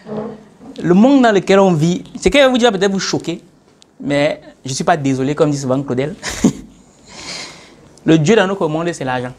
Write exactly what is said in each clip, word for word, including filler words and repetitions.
Le monde dans lequel on vit, c'est que vous dire peut-être vous choquer, mais je ne suis pas désolé, comme dit souvent Claudel. Le Dieu dans notre monde, c'est l'argent.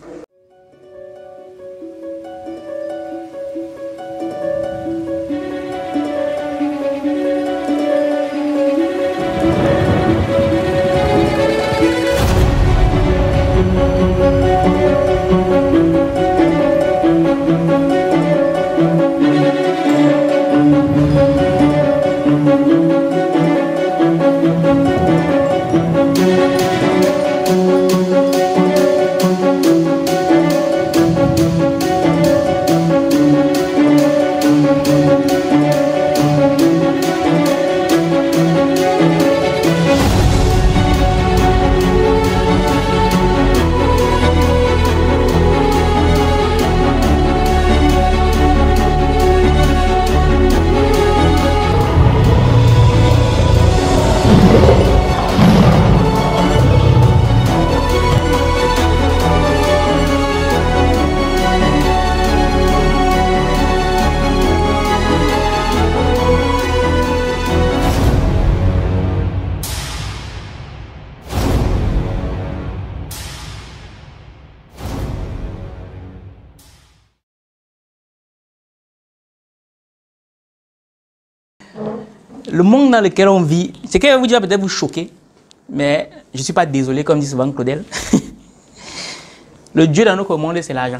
Le monde dans lequel on vit, c'est que vous dire peut-être vous choquer, mais je ne suis pas désolé, comme dit souvent Claudel. Le Dieu dans notre monde, c'est l'argent.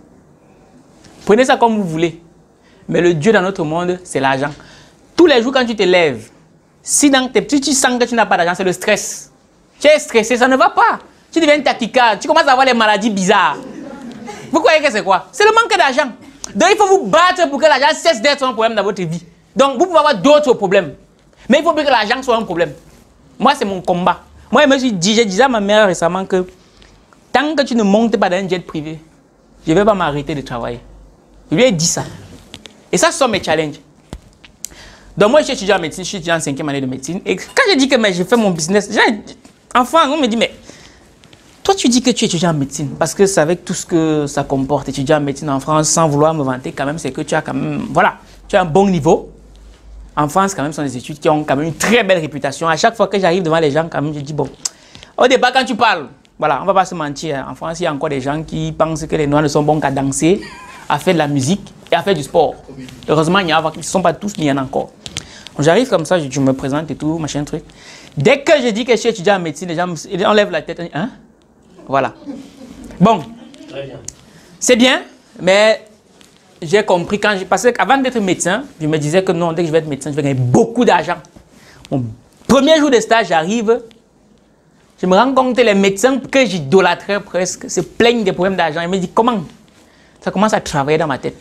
Prenez ça comme vous voulez, mais le Dieu dans notre monde, c'est l'argent. Tous les jours quand tu te lèves, si dans tes petits, tu sens que tu n'as pas d'argent, c'est le stress. Tu es stressé, ça ne va pas. Tu deviens tachycarde, tu commences à avoir les maladies bizarres. Vous croyez que c'est quoi? C'est le manque d'argent. Donc il faut vous battre pour que l'argent cesse d'être un problème dans votre vie. Donc, vous pouvez avoir d'autres problèmes. Mais il faut que l'argent soit un problème. Moi, c'est mon combat. Moi, je me suis dit, j'ai dit à ma mère récemment que tant que tu ne montes pas dans un jet privé, je ne vais pas m'arrêter de travailler. Je lui ai dit ça. Et ça, ce sont mes challenges. Donc, moi, je suis étudiant en médecine, je suis étudiant en cinquième année de médecine. Et quand je dis que j'ai fait mon business, enfin, on me dit, mais toi, tu dis que tu es étudiant en médecine. Parce que c'est avec tout ce que ça comporte, étudiant en médecine en France, sans vouloir me vanter, quand même, c'est que tu as quand même, voilà, tu as un bon niveau. En France, quand même, ce sont des études qui ont quand même une très belle réputation. À chaque fois que j'arrive devant les gens, quand même, je dis, bon, au départ, quand tu parles, voilà, on ne va pas se mentir. En France, il y a encore des gens qui pensent que les Noirs ne sont bons qu'à danser, à faire de la musique et à faire du sport. Heureusement, il y en a, ils ne sont pas tous, mais il y en a encore. J'arrive comme ça, je, je me présente et tout, machin, truc. Dès que je dis que je suis étudiant en médecine, les gens me, enlèvent la tête. Hein? Voilà. Bon. C'est bien, mais j'ai compris quand j'ai passé, avant d'être médecin, je me disais que non, dès que je vais être médecin, je vais gagner beaucoup d'argent. Mon premier jour de stage, j'arrive, je me rends compte que les médecins que j'idolâtrais presque se plaignent des problèmes d'argent. Ils me disent comment? Ça commence à travailler dans ma tête.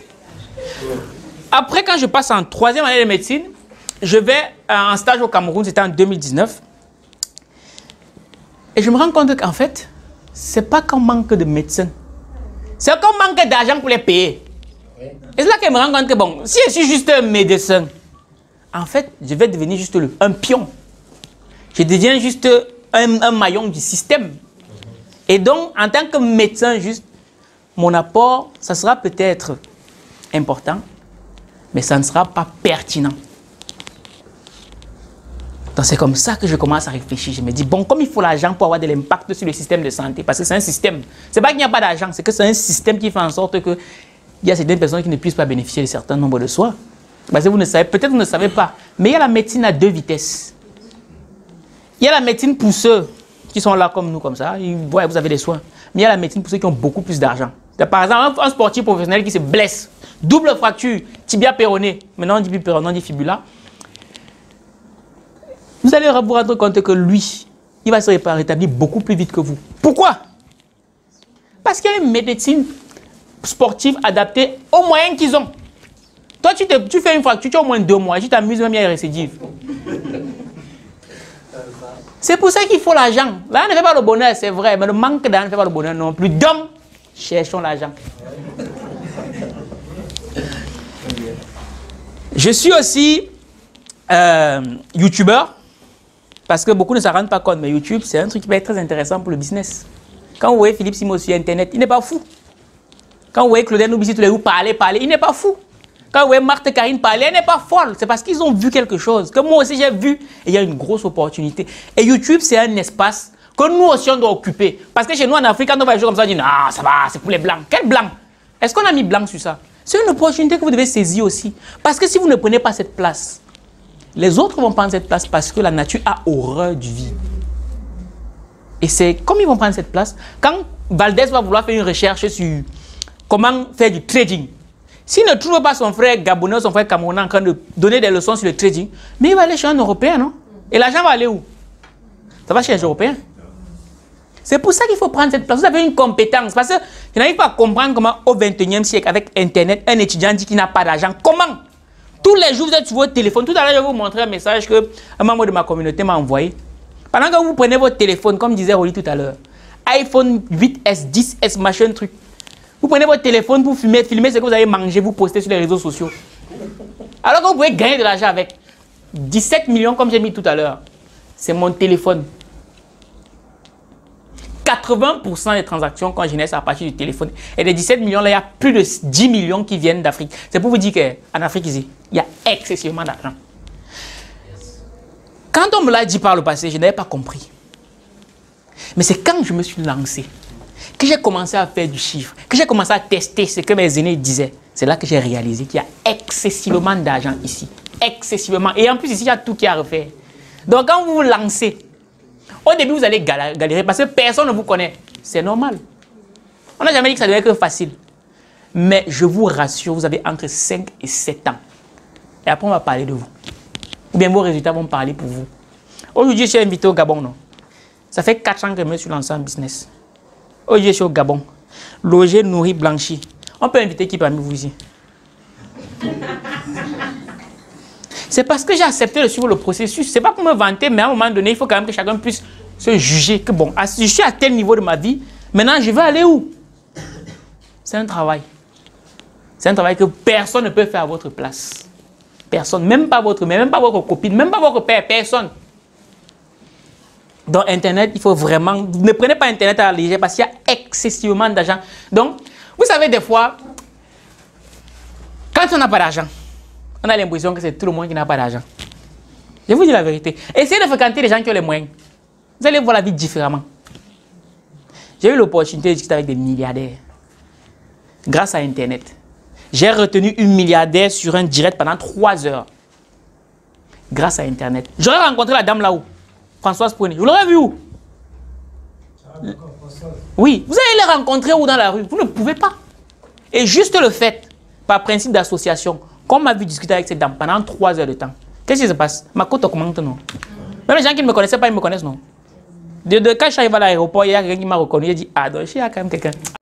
Après, quand je passe en troisième année de médecine, je vais en stage au Cameroun, c'était en deux mille dix-neuf. Et je me rends compte qu'en fait, ce n'est pas qu'on manque de médecins. C'est qu'on manque d'argent pour les payer. Et c'est là que je me rends compte que, bon, si je suis juste un médecin, en fait, je vais devenir juste le, un pion. Je deviens juste un, un maillon du système. Et donc, en tant que médecin, juste, mon apport, ça sera peut-être important, mais ça ne sera pas pertinent. Donc, c'est comme ça que je commence à réfléchir. Je me dis, bon, comme il faut l'argent pour avoir de l'impact sur le système de santé, parce que c'est un système. C'est pas qu'il n'y a pas d'argent, c'est que c'est un système qui fait en sorte que il y a certaines personnes qui ne puissent pas bénéficier de certains nombres de soins. Parce que vous ne savez, peut-être vous ne savez pas, mais il y a la médecine à deux vitesses. Il y a la médecine pour ceux qui sont là comme nous, comme ça, ils voient, vous avez des soins. Mais il y a la médecine pour ceux qui ont beaucoup plus d'argent. Par exemple, un sportif professionnel qui se blesse, double fracture, tibia péroné, maintenant on dit péroné, on dit fibula. Vous allez vous rendre compte que lui, il va se rétablir beaucoup plus vite que vous. Pourquoi? Parce qu'il y a une médecine sportive adaptée aux moyens qu'ils ont. Toi, tu, te, tu fais une fracture, tu as au moins deux mois, tu t'amuses même, il y a des récidives. C'est pour ça qu'il faut l'argent. Là, on ne fait pas le bonheur, c'est vrai, mais le manque d'argent ne fait pas le bonheur non plus. Donc, cherchons l'argent. Je suis aussi euh, youtubeur, parce que beaucoup ne s'en rendent pas compte, mais YouTube, c'est un truc qui peut être très intéressant pour le business. Quand vous voyez Philippe Simo sur Internet, il n'est pas fou. Quand vous voyez Claudel Noubissi tous les jours parler, parler, il n'est pas fou. Quand vous voyez Marthe Karine parler, elle n'est pas folle. C'est parce qu'ils ont vu quelque chose. Que moi aussi j'ai vu. Et il y a une grosse opportunité. Et YouTube, c'est un espace que nous aussi on doit occuper. Parce que chez nous en Afrique, quand on va jouer comme ça, on dit non, ça va, c'est pour les blancs. Quel blanc? Est-ce qu'on a mis blanc sur ça? C'est une opportunité que vous devez saisir aussi. Parce que si vous ne prenez pas cette place, les autres vont prendre cette place parce que la nature a horreur du vide. Et c'est comme ils vont prendre cette place, quand Valdez va vouloir faire une recherche sur comment faire du trading, s'il ne trouve pas son frère gabonais, son frère camerounais en train de donner des leçons sur le trading, mais il va aller chez un Européen, non? Et l'argent va aller où? Ça va chez les Européens. C'est pour ça qu'il faut prendre cette place. Vous avez une compétence. Parce que je n'arrive pas à comprendre comment au vingt et unième siècle, avec Internet, un étudiant dit qu'il n'a pas d'argent. Comment? Tous les jours, vous êtes sur votre téléphone. Tout à l'heure, je vais vous montrer un message qu'un membre de ma communauté m'a envoyé. Pendant que vous prenez votre téléphone, comme disait Rolly tout à l'heure, iPhone huit S, dix S, machin truc. Vous prenez votre téléphone pour filmer, filmer ce que vous avez mangé, vous postez sur les réseaux sociaux. Alors que vous pouvez gagner de l'argent avec dix-sept millions, comme j'ai mis tout à l'heure. C'est mon téléphone. quatre-vingts pour cent des transactions qu'on génère à partir du téléphone. Et les dix-sept millions, là, il y a plus de dix millions qui viennent d'Afrique. C'est pour vous dire qu'en Afrique, ici, il y a excessivement d'argent. Quand on me l'a dit par le passé, je n'avais pas compris. Mais c'est quand je me suis lancé, que j'ai commencé à faire du chiffre, que j'ai commencé à tester ce que mes aînés disaient. C'est là que j'ai réalisé qu'il y a excessivement d'argent ici. Excessivement. Et en plus, ici, il y a tout qui est à refaire. Donc, quand vous vous lancez, au début, vous allez galérer parce que personne ne vous connaît. C'est normal. On n'a jamais dit que ça devait être facile. Mais je vous rassure, vous avez entre cinq et sept ans. Et après, on va parler de vous. Ou bien vos résultats vont parler pour vous. Aujourd'hui, je suis invité au Gabon, non? Ça fait quatre ans que je me suis lancé en business. Aujourd'hui, je suis au Gabon. Logé, nourri, blanchi. On peut inviter qui parmi vous ici? C'est parce que j'ai accepté de suivre le processus. Ce n'est pas pour me vanter, mais à un moment donné, il faut quand même que chacun puisse se juger que bon, je suis à tel niveau de ma vie, maintenant je vais aller où? C'est un travail. C'est un travail que personne ne peut faire à votre place. Personne, même pas votre mère, même pas votre copine, même pas votre père, personne. Dans Internet, il faut vraiment... Ne prenez pas Internet à la légère parce qu'il y a excessivement d'argent. Donc, vous savez, des fois, quand on n'a pas d'argent, on a l'impression que c'est tout le monde qui n'a pas d'argent. Je vous dis la vérité. Essayez de fréquenter les gens qui ont les moyens. Vous allez voir la vie différemment. J'ai eu l'opportunité de discuter avec des milliardaires. Grâce à Internet. J'ai retenu une milliardaire sur un direct pendant trois heures. Grâce à Internet. J'aurais rencontré la dame là-haut. Françoise Pounet. Vous l'aurez vu où? Oui. Vous allez les rencontrer où dans la rue? Vous ne pouvez pas. Et juste le fait, par principe d'association, qu'on m'a vu discuter avec cette dame pendant trois heures de temps. Qu'est-ce qui se passe? Ma côte augmente, non? Même les gens qui ne me connaissaient pas, ils me connaissent, non? De, de, quand je suis arrivé à l'aéroport, il y a quelqu'un qui m'a reconnu. Il a dit, ah, donc, il y a quand même quelqu'un.